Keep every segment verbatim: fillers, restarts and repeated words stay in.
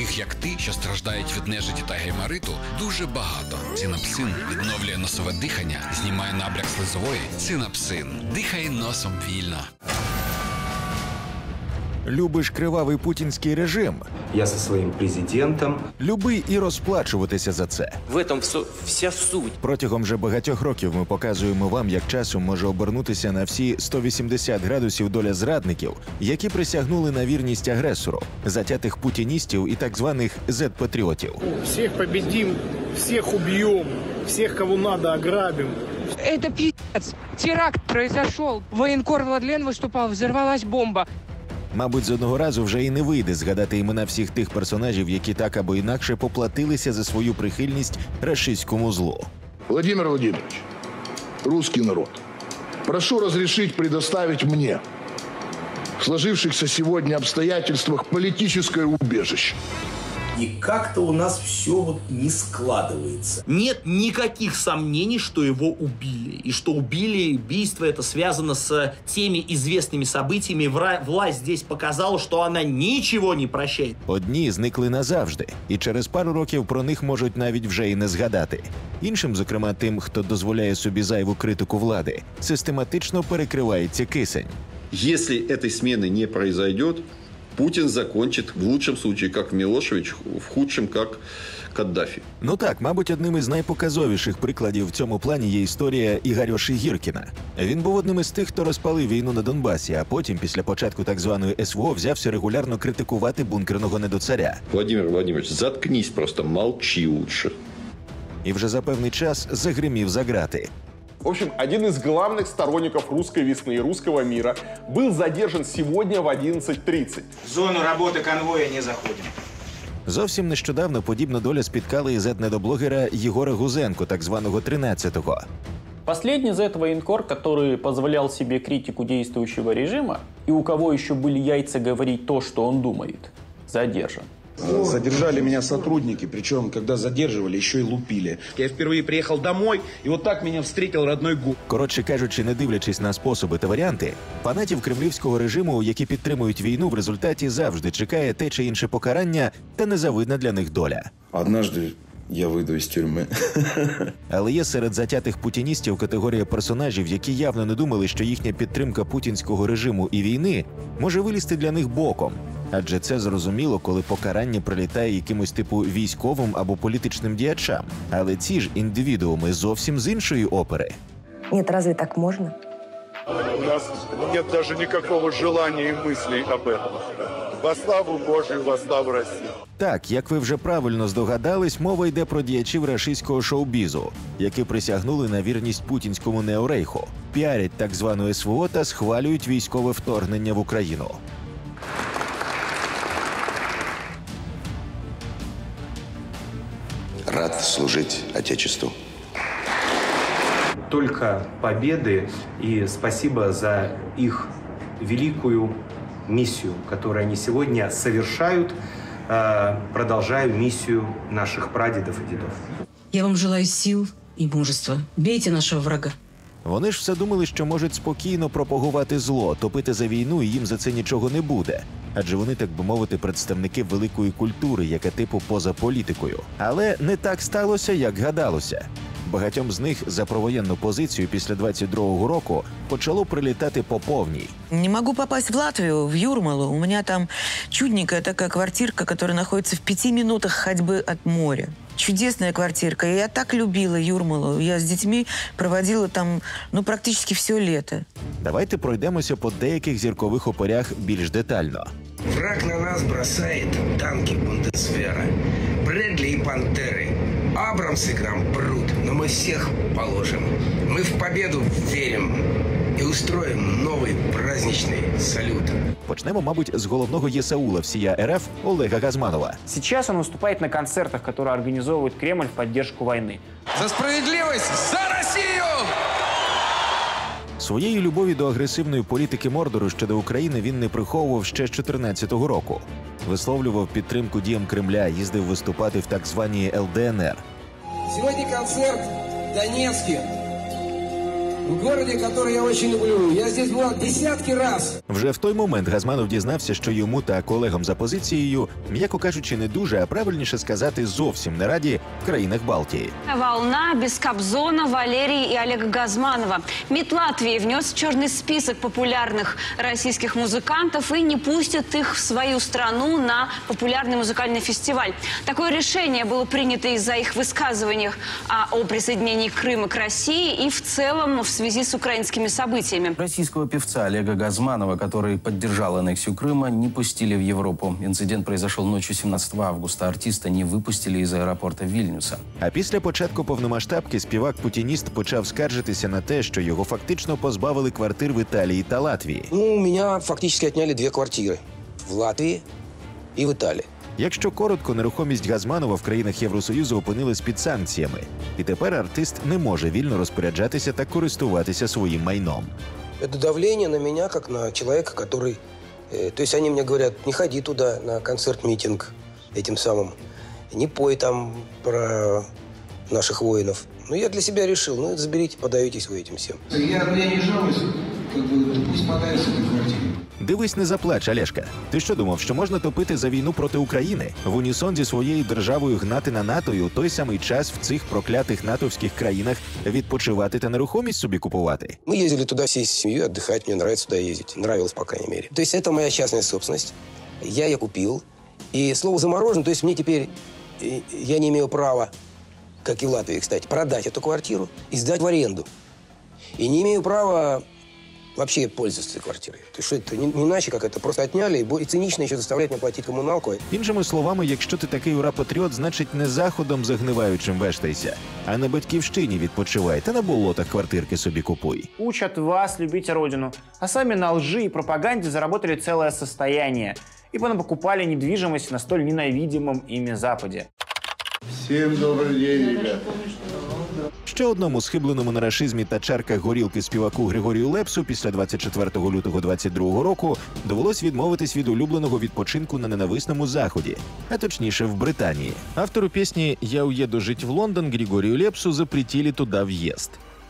таких як ти, що страждають від нежиті та геймариту, дуже багато. Цинапсин відновлює носове дихання, знімає набряк слизової. Цинапсин. Дихай носом вільно. Любиш кривавий путінський режим? Я зі своїм президентом. Люби і розплачуватися за це. В этом все, вся суть. Протягом вже багатьох років ми показуємо вам, як часом може обернутися на всі сто вісімдесят градусів доля зрадників, які присягнули на вірність агресору, затятих путіністів і так званих зет-патріотів. Всіх победим, всіх уб'ємо, всіх, кого надо, ограбим. Это пи***ц. Теракт произошел. Военкор Владлен выступал, взорвалась бомба. Мабуть, з одного разу вже і не вийде згадати імена всіх тих персонажів, які так або інакше поплатилися за свою прихильність рашистському злу. Владимир Владимирович, русский народ, прошу разрешить предоставить мне в сложившихся сегодня обстоятельствах политическое убежище. И как-то у нас все вот не складывается. Нет никаких сомнений, что его убили. И что убили, убийство это связано с теми известными событиями. Власть здесь показала, что она ничего не прощает. Одні зникли назавжди, і через пару років про них можуть навіть вже і не згадати. Іншим, зокрема тим, хто дозволяє собі зайву критику влади, систематично перекривається кисень. Если этой смены не произойдет, Путин закончит в лучшем случае, как Милошевич, в худшем, как Каддафі. Ну так, мабуть, одним із найпоказовіших прикладів в цьому плані є історія Ігорьоші Гіркіна. Він був одним із тих, хто розпалив війну на Донбасі, а потім, після початку так званої ес ве о, взявся регулярно критикувати бункерного недоцаря. Владимир Владимирович, заткнись просто, молчи лучше. І вже за певний час загримів за грати. В общем, один из главных сторонников русской весны и русского мира был задержан сегодня в одиннадцать тридцать. В зону работы конвоя не заходим. Зовсім нещодавно подібна доля спіткала і зет-недоблогера Єгора Гузенко, так званого тринадцятого. Последний зет-военкор, который позволял себе критику действующего режима, и у кого еще были яйца говорить то, что он думает, задержан. Задержали меня сотрудники, причем, когда задерживали, еще и лупили. Я впервые приехал домой, и вот так меня встретил родной губ. Коротше кажучи, не дивлячись на способи та варіанти, фанатів кремлівського режиму, які підтримують війну, в результаті завжди чекає те чи інше покарання та незавидна для них доля. Однажды я вийду із тюрми. Але є серед затятих путіністів категорія персонажів, які явно не думали, що їхня підтримка путінського режиму і війни може вилізти для них боком. Адже це зрозуміло, коли покарання прилітає якимось типу військовим або політичним діячам. Але ці ж індивідууми зовсім з іншої опери. Ні, разве так можна? У нас нет даже никакого желания и мыслей об этом. Во славу Божию, во славу России. Так, як ви вже правильно здогадались, мова йде про діячів рашистського шоу-бізу, які присягнули на вірність путінському неорейху, піарять так звану ес ве о та схвалюють військове вторгнення в Україну. Рад служить Отечеству. Только победы и спасибо за их великую миссию, которую они сегодня совершают, продолжая миссию наших прадедов и дедов. Я вам желаю сил и мужества. Бейте нашего врага. Вони ж все думали, що можуть спокійно пропагувати зло, топити за війну, і їм за це нічого не буде. Адже вони, так би мовити, представники великої культури, яка типу поза політикою. Але не так сталося, як гадалося. Багатьом з них за провоєнну позицію після двадцять другого року почало прилітати по повній. Не могу попасть в Латвию, в Юрмалу. У меня там чудненькая такая квартирка, которая находится в пяти минутах ходьбы от моря. Чудесная квартирка. И я так любила Юрмалу. Я с детьми проводила там, ну, практически все лето. Давайте пройдемося по деяких зіркових оперях більш детально. Враг на нас бросает танки Бундесвера, Брэдли и Пантеры. Абрамсы к нам прут, но мы всех положим. Мы в победу верим и устроим новый праздничный салют. Почнемо, мабуть, з головного єсаула всія ер еф Олега Газманова. Сейчас он выступает на концертах, которые организовывает Кремль в поддержку войны. За справедливость! За Россию! Своєї любові до агресивної політики Мордору щодо України він не приховував ще з чотирнадцятого року. Висловлював підтримку діям Кремля, їздив виступати в так званій ел де ен ер. Сьогодні концерт в Донецьку. В городе, который я очень люблю. Я здесь был десятки раз. Вже в той момент Газманов дізнався, що йому та колегам за позицією, м'яко кажучи, не дуже, а правильніше сказати, зовсім не раді в країнах Балтії. Волна без Кобзона, Валерии и Олега Газманова. МИД Латвии внес в черный список популярных российских музыкантов и не пустит их в свою страну на популярный музыкальный фестиваль. Такое решение было принято из-за их высказываний о присоединении Крыма к России и в целом в связи с украинскими событиями. Российского певца Олега Газманова, который поддержал аннексию Крыма, не пустили в Европу. Инцидент произошел ночью семнадцатого августа. Артиста не выпустили из аэропорта Вильнюса. А після початку повномасштабки співак-путініст почав скаржитися на те, що його фактично позбавили квартир в Італії та Латвії. Ну, у меня фактически отняли две квартиры. В Латвии и в Италии. Якщо коротко, нерухомість Газманова в країнах Євросоюзу опинилась під санкціями. І тепер артист не може вільно розпоряджатися та користуватися своїм майном. Это давление на меня, как на человека, который... Э, то есть они мне говорят, не ходи туда на концерт-митинг этим самым, не пой там про наших воинов. Ну, я для себя решил, ну, заберите, подавитесь вы этим всем. Я, я не жалуюсь, как бы, пусть подавятся этой квартире. Дивись, не заплач, Олешка. Ти що думав, що можна топити за війну проти України? В унісон зі своєю державою гнати на НАТО і у той самий час в цих проклятих натовських країнах відпочивати та нерухомість собі купувати? Мы ездили туда всей семьей отдыхать, мне нравится туда ездить. Нравилось, по крайней мере. То есть это моя частная собственность. Я ее купил. И слово «заморожен», то есть мне теперь... Я не имею права, как и в Латвии, кстати, продать эту квартиру и сдать в аренду. И не имею права вообще пользоваться этой квартирой. То есть что это не, не иначе, как это просто отняли и, и цинично еще заставлять мне платить коммуналку. Іншими словами, якщо ти такий ура-патріот, значить не заходом загниваючим вештайся, а на батьківщині відпочивай та на болотах квартирки собі купуй. Учат вас любить родину, а сами на лжи и пропаганде заработали целое состояние и понапокупали недвижимость на столь ненавидимом ими Западе. Всем добрый день, ребята. Ще одному схибленому на рашизмі та чарках горілки співаку Григорію Лепсу після двадцять четвертого лютого двадцять другого року довелось відмовитись від улюбленого відпочинку на ненависному заході, а точніше в Британії. Автору пісні «Я уеду жить в Лондон» Григорію Лепсу запретили туди в'їзд.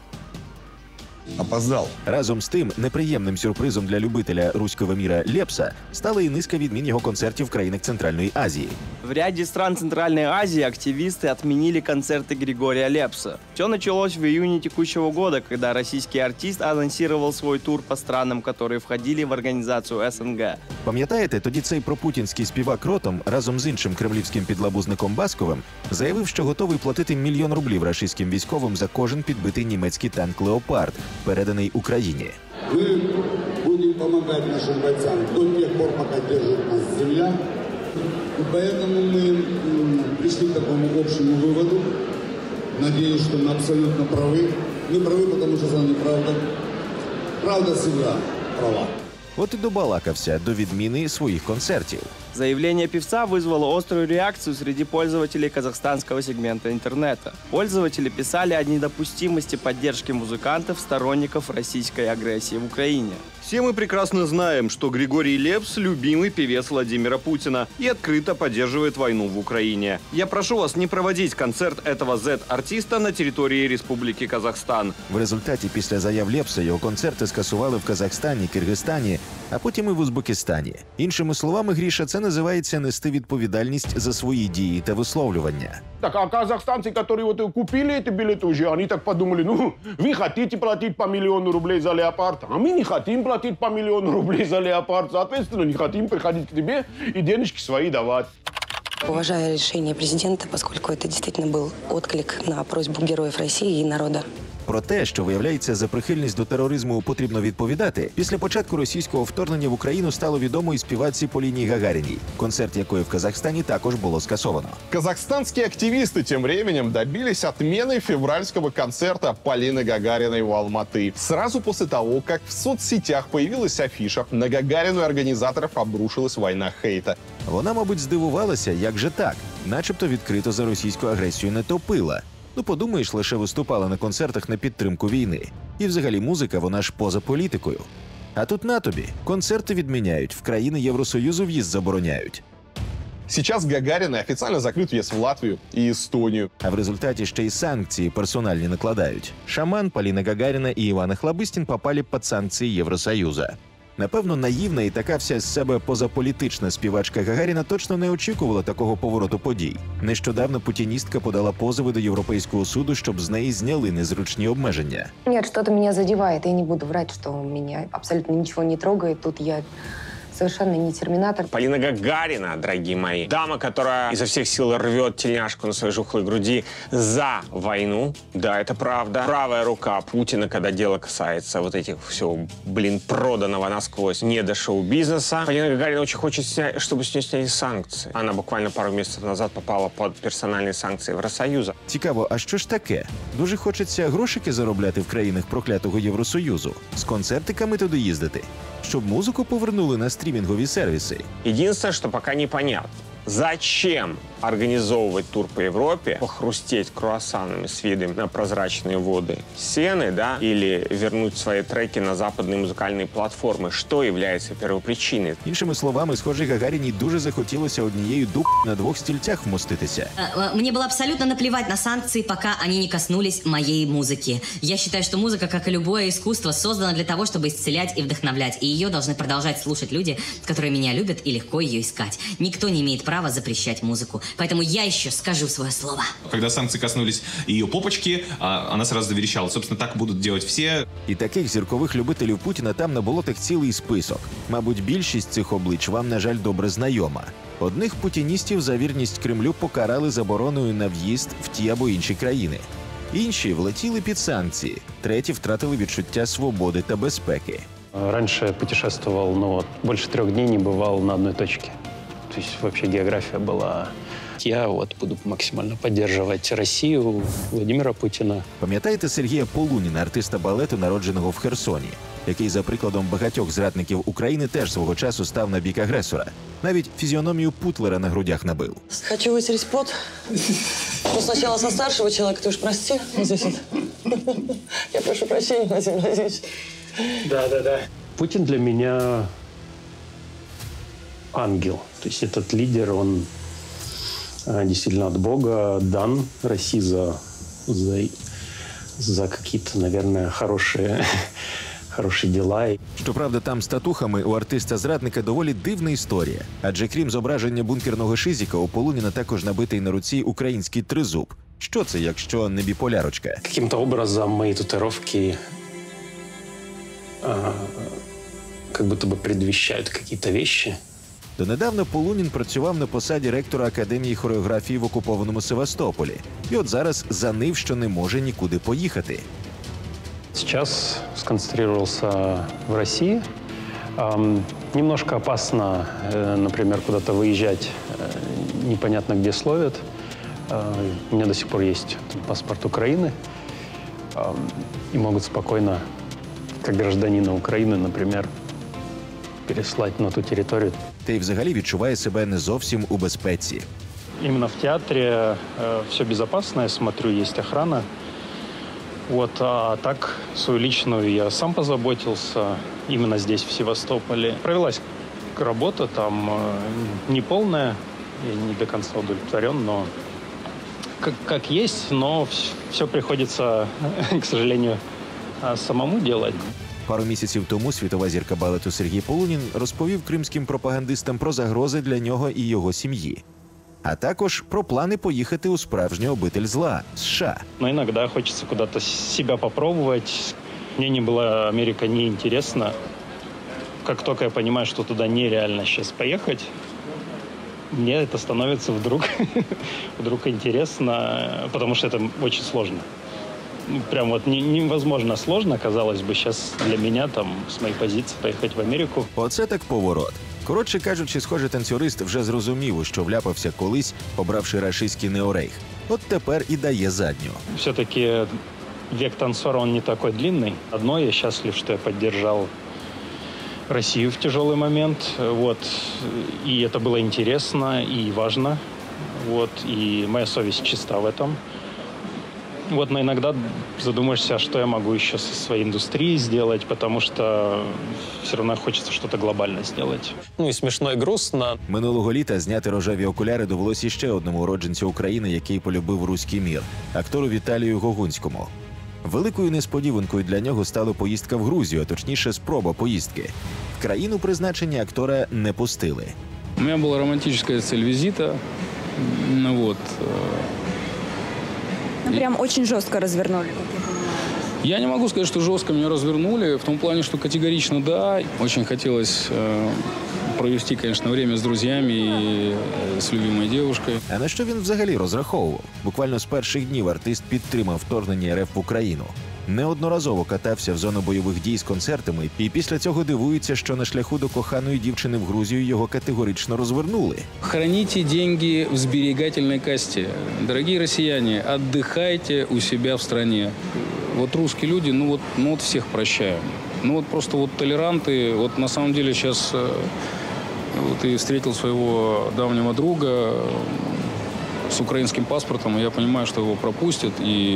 Опоздал. Разом з тим, неприємним сюрпризом для любителя руського міра Лепса стала і низка відмін його концертів в країнах Центральної Азії. В ряде стран Центральной Азии активисты отменили концерты Григория Лепса. Все началось в июне текущего года, когда российский артист анонсировал свой тур по странам, которые входили в организацию СНГ. Пам'ятаєте, тоді цей пропутінський співак Ротом разом з іншим кремлівським підлабузником Басковим заявив, що готовий платити мільйон рублів рашистським військовим за кожен підбитий німецький танк «Леопард», переданий Україні. Мы будем помогать нашим бойцам до тех пор, пока держит нас земля. И поэтому мы пришли к такому общему выводу. Надеюсь, что мы абсолютно правы. Мы правы, потому что это неправда. Правда всегда права. От і добалакався до відміни своїх концертів. Заявление певца вызвало острую реакцию среди пользователей казахстанского сегмента интернета. Пользователи писали о недопустимости поддержки музыкантов, сторонников российской агрессии в Украине. Все мы прекрасно знаем, что Григорий Лепс – любимый певец Владимира Путина и открыто поддерживает войну в Украине. Я прошу вас не проводить концерт этого зет-артиста на территории Республики Казахстан. В результаті після заяв Лепса його концерти скасували в Казахстані, Киргизстані, а потім і в Узбекистані. Іншими словами, Гріша, це називається нести відповідальність за свої дії та висловлювання. Так, а казахстанцы, которые вот купили эти билеты уже, они так подумали, ну, вы хотите платить по миллиону рублей за «Леопард», а мы не хотим платить по миллиону рублей за «Леопард», соответственно, не хотим приходить к тебе и денежки свои давать. Уважаю решение президента, поскольку это действительно был отклик на просьбу героев России и народа. Про те, що, виявляється, за прихильність до тероризму потрібно відповідати, після початку російського вторгнення в Україну стало відомо і співачці Поліні Гагаріній, концерт якої в Казахстані також було скасовано. Казахстанские активисты тем временем добились отмены февральского концерта Полины Гагариной в Алматы. Сразу после того, как в соцсетях появилась афиша, на Гагарину и организаторов обрушилась война хейта. Вона, мабуть, здивувалася, як же так, начебто відкрито за російську агресію не топила. Ну, подумаєш, лише виступала на концертах на підтримку війни. І взагалі музика, вона ж поза політикою. А тут на тобі, концерти відміняють, в країни Євросоюзу в'їзд забороняють. Сейчас Гагарин официально закрыт въезд в Латвию и Эстонию. А в результаті ще й санкції персональні накладають. Шаман, Поліна Гагаріна і Іван Охлобыстин попали під санкції Євросоюзу. Напевно, наївна і така вся з себе позаполітична співачка Гагаріна точно не очікувала такого повороту подій. Нещодавно путіністка подала позови до Європейського суду, щоб з неї зняли незручні обмеження. Нет, что-то меня задевает. Я не буду врать, что меня абсолютно ничего не трогает. Тут я совершенно не терминатор. Полина Гагарина, дорогие мои, дама, которая изо всех сил рвет тельняшку на своей жухлой груди за войну. Да, это правда. Правая рука Путина, когда дело касается вот этих все, блин, проданного насквозь не до шоу-бизнеса. Полина Гагарина очень хочет, снять, чтобы с нее сняли санкции. Она буквально пару месяцев назад попала под персональные санкции Евросоюза. Цікаво, а що ж таке? Дуже хочеться грошики заробляти в країнах проклятого Євросоюзу. З концертиками туди їздити. Щоб музику повернули на стрімінгові сервіси. Единственное, что пока непонятно. Зачем организовывать тур по Европе, похрустеть круассанами с видом на прозрачные воды Сены, да, или вернуть свои треки на западные музыкальные платформы, что является первопричиной? Іншими словами, схоже, Гагаріній дуже захотілося однією дуб на двох стільцях вмоститися. Мне было абсолютно наплевать на санкции, пока они не коснулись моей музыки. Я считаю, что музыка, как и любое искусство, создана для того, чтобы исцелять и вдохновлять. И ее должны продолжать слушать люди, которые меня любят, и легко ее искать. Никто не имеет права запрещать музыку. Поэтому я еще скажу свое слово. Когда санкции коснулись ее попочки, она сразу заверещала. Собственно, так будут делать все. І таких зіркових любителів Путіна там на болотах цілий список. Мабуть, більшість цих облич вам, на жаль, добре знайома. Одних путіністів за вірність Кремлю покарали забороною на в'їзд в ті або інші країни. Інші влетіли під санкції. Треті втратили відчуття свободи та безпеки. Раньше путешествовал, но вот больше трех дней не бывал на одной точке. То есть вообще география была... Я вот буду максимально поддерживать Россию, Владимира Путіна. Пам'ятаєте Сергія Полуніна, артиста балету, народженого в Херсоні, який, за прикладом багатьох зрадників України, теж свого часу став на бік агресора? Навіть фізіономію Путлера на грудях набив. Хочу вытереть пот. Но сначала со старшего человека, ты уж прости. Здесь вот. Я прошу прощения, Владимир Владимирович. Да, да, да. Путин для меня ангел. То есть этот лидер, он действительно от Бога дан России за, за, за какие-то, наверное, хорошие, хороші діла. Щоправда, там з татухами у артиста-зрадника доволі дивна історія. Адже крім зображення бункерного шизіка, у Полуніна також набитий на руці український тризуб. Що це, якщо не біполярочка? Каким-то образом мої татуировки а, как будто бы предвещают какие-то вещи. Донедавна Полунін працював на посаді ректора Академії хореографії в окупованому Севастополі. І от зараз занив, що не може нікуди поїхати. Сейчас сконцентрировался в России. Эм, немножко опасно, э, например, куда-то выезжать, э, непонятно где словят. Э, у меня до сих пор есть паспорт Украины. Э, и могут спокойно, как гражданина Украины, например, переслать на ту территорию. Та й взагалі відчуває себе не зовсім у безпеці. Именно в театре э, все безопасно, я смотрю, есть охрана. Вот, а так, свою личную я сам позаботился, именно здесь, в Севастополе. Провелась работа там э, неполная, я не до конца удовлетворен, но как, как есть, но все приходится, к сожалению, самому делать. Пару місяців тому світова зірка балету Сергій Полунін розповів кримським пропагандистам про загрози для нього і його сім'ї. А також про плани поїхати у справжню обитель зла – США. Но иногда хочется куда-то себя попробовать. Мне не была Америка неинтересна. Как только я понимаю, что туда нереально сейчас поехать, мне это становится вдруг, вдруг интересно, потому что это очень сложно. Прям вот невозможно сложно, казалось бы, сейчас для меня, там, с моей позиции, поехать в Америку. Оце так поворот. Коротше кажучи, схоже, танцюрист вже зрозумів, що вляпався колись, обравши рашистський неорейх. От тепер і дає задню. Все-таки век танцора, он не такой длинный. Одно, я счастлив, что я поддержал Россию в тяжелый момент. Вот. И это было интересно и важно. Вот. И моя совесть чиста в этом. Вот, но иногда задумаешься, что я могу еще со своей индустрией сделать, потому что все равно хочется что-то глобально сделать. Ну і смішно, і грустно. Минулого літа зняти рожеві окуляри довелося ще одному уродженцю України, який полюбив руський мір – актору Віталію Гогунському. Великою несподіванкою для нього стала поїздка в Грузію, а точніше спроба поїздки. В країну призначення актора не пустили. У меня была романтическая цель визита. Ну вот. Ну, прям очень жестко развернули, как я понимаю. Я не могу сказать, что жестко меня развернули, в том плане, что категорично да. Очень хотелось э, провести, конечно, время с друзьями и э, с любимой девушкой. А на що він взагалі розраховував? Буквально з перших днів артист підтримав вторгнення РФ в Україну. Неодноразово катався в зону бойових дій з концертами, і після цього дивується, що на шляху до коханої дівчини в Грузію його категорично розвернули. Храните деньги в сберегательной касте. Дорогие россияне, отдыхайте у себя в стране. Вот русские люди, ну вот, ну вот всех прощаем. Ну вот просто вот толеранты. Вот на самом деле сейчас вот и встретил своего давнего друга с украинским паспортом, и я понимаю, что его пропустят, и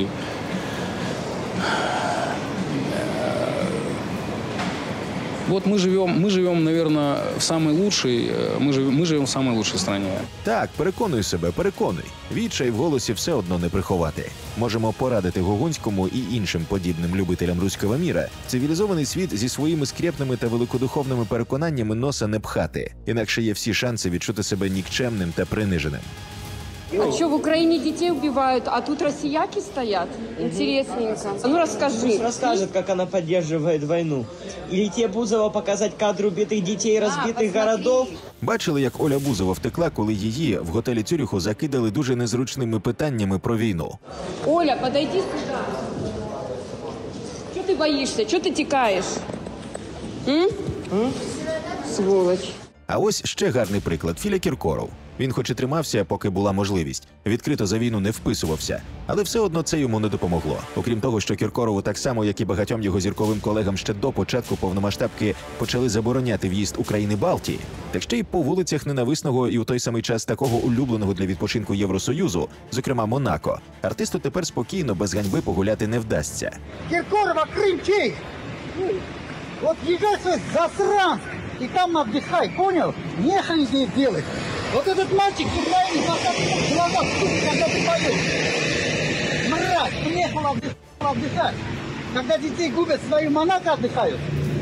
вот мы живем, мы живем, наверное, в самой лучшей, мы живем, мы живем в самой лучшей стране. Так, переконуй себе, переконуй. Відчай в голосі все одно не приховати. Можемо порадити Гогунському і іншим подібним любителям руського міра. Цивілізований світ зі своїми скрєпними та великодуховними переконаннями носа не пхати. Інакше є всі шанси відчути себе нікчемним та приниженим. А что, в Украине детей убивают, а тут россияки стоят? Интересненько. А ну расскажи. Пусть расскажет, как она поддерживает войну. Или тебе Бузова показать кадры убитых детей, разбитых а, городов. Бачили, як Оля Бузова втекла, коли її в готелі Цюріху закидали дуже незручними питаннями про війну. Оля, подойди сюда. Чего ты боишься? Чего ты текаешь? М? М? Сволочь. А ось ще гарний приклад – Філя Кіркоров. Він хоч і тримався, поки була можливість. Відкрито за війну не вписувався. Але все одно це йому не допомогло. Окрім того, що Кіркорову так само, як і багатьом його зірковим колегам ще до початку повномасштабки почали забороняти в'їзд України Балтії, так ще й по вулицях ненависного і у той самий час такого улюбленого для відпочинку Євросоюзу, зокрема Монако, артисту тепер спокійно, без ганьби погуляти не вдасться. Кіркорова, Крим чей? От їжджай свой засранц, и там отдыхай, понял? Нехай здесь делать. Вот этот мальчик не в глаза, когда ты поешь. Мразь, приехал отдыхать. Когда детей губят, свои Монако отдыхают.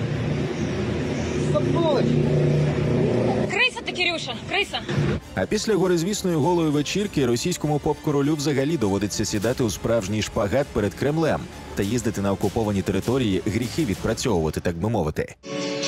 Сволочь. Криса ти, Кирюша, криса. А після горизвісної голої вечірки російському поп-королю взагалі доводиться сідати у справжній шпагат перед Кремлем та їздити на окуповані території, гріхи відпрацьовувати, так би мовити.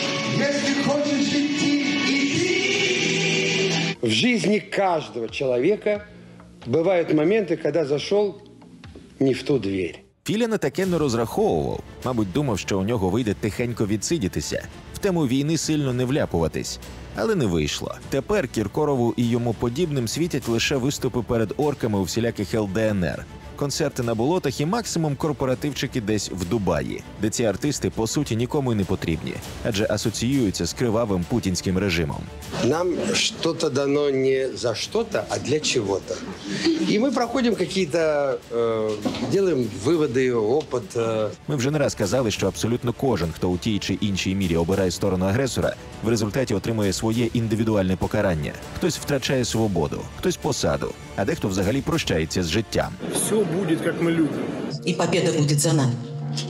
В жизни каждого человека бывают моменты, когда зашел не в ту дверь. Філя на таке не розраховував. Мабуть, думав, що у нього вийде тихенько відсидітися, в тему війни сильно не вляпуватись. Але не вийшло. Тепер Кіркорову і йому подібним світять лише виступи перед орками у всіляких ел де ен ер, концерти на болотах і максимум корпоративчики десь в Дубаї, де ці артисти, по суті, нікому й не потрібні, адже асоціюються з кривавим путінським режимом. Нам что-то дано не за что-то, а для чего-то. И мы проходим какие-то, э, делаем выводы, опыт. Э. Ми вже не раз казали, що абсолютно кожен, хто у тій чи іншій мірі обирає сторону агресора, в результаті отримує своє індивідуальне покарання. Хтось втрачає свободу, хтось посаду, а дехто взагалі прощається з життям. Все будет, как мы любим. И победа будет за нами.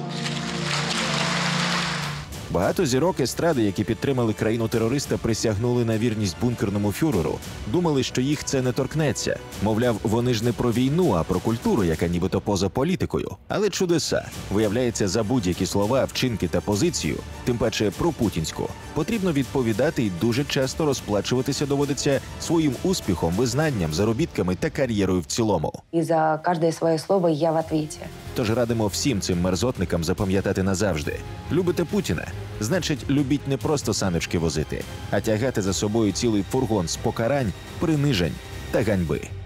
Багато зірок естради, які підтримали країну-терориста, присягнули на вірність бункерному фюреру. Думали, що їх це не торкнеться. Мовляв, вони ж не про війну, а про культуру, яка нібито поза політикою. Але чудеса. Виявляється, за будь-які слова, вчинки та позицію, тим паче про путінську, потрібно відповідати і дуже часто розплачуватися доводиться своїм успіхом, визнанням, заробітками та кар'єрою в цілому. І за кожне своє слово я в відповіді. Тож радимо всім цим мерзотникам запам'ятати назавжди. Любите Путіна? Значить, любіть не просто саночки возити, а тягати за собою цілий фургон з покарань, принижень та ганьби.